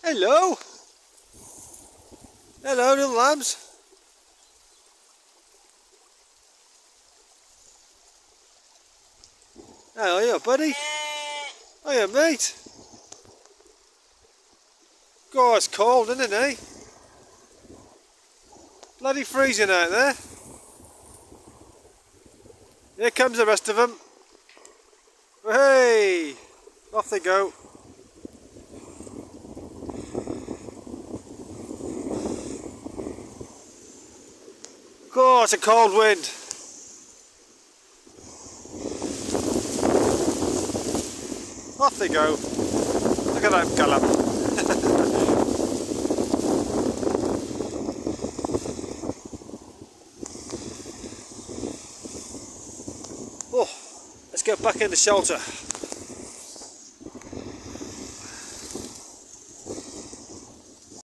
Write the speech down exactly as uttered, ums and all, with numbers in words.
Hello. Hello, little lambs. How are you, buddy? Hiya, mate. God, it's cold, isn't it, eh? Bloody freezing out there. Here comes the rest of them. Hey! Off they go. God, it's a cold wind. Off they go. Look at that gallop. Oh, let's get back in the shelter.